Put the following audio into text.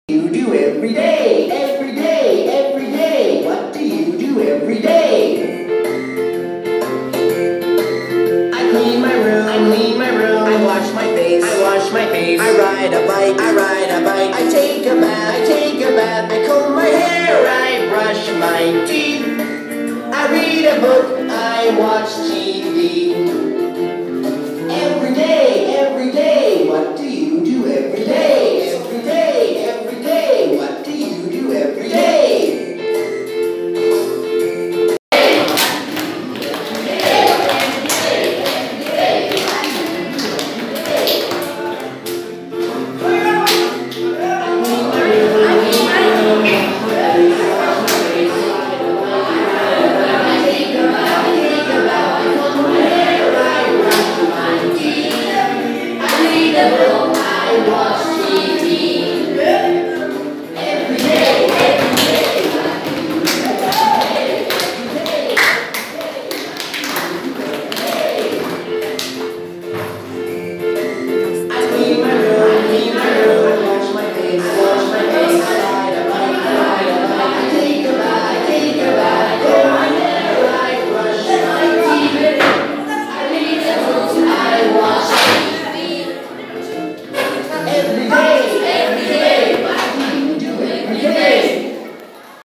You do every day, every day, every day. What do you do every day? I clean my room, I wash my face, I ride a bike,